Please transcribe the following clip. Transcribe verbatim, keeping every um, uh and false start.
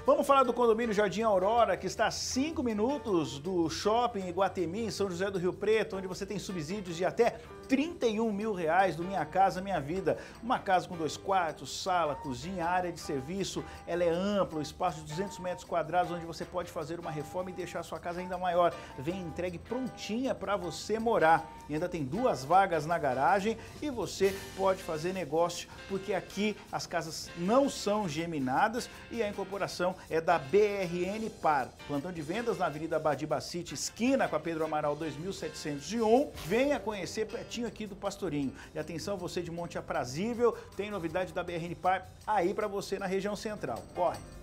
Vamos falar do condomínio Jardim Aurora, que está a cinco minutos do shopping Iguatemi, em São José do Rio Preto, onde você tem subsídios de até trinta e um mil reais do Minha Casa Minha Vida. Uma casa com dois quartos, sala, cozinha, área de serviço, ela é ampla, um espaço de duzentos metros quadrados, onde você pode fazer uma reforma e deixar a sua casa ainda maior. Vem entregue prontinha para você morar. E ainda tem duas vagas na garagem e você pode fazer negócio, porque aqui as casas não são geminadas e a incorporação é da B R N Par. Plantão de vendas na Avenida Badi Bacite, esquina com a Pedro Amaral dois mil setecentos e um. Venha conhecer pertinho aqui do Pastorinho. E atenção, você de Monte Aprazível, tem novidade da B R N Par aí para você na região central. Corre!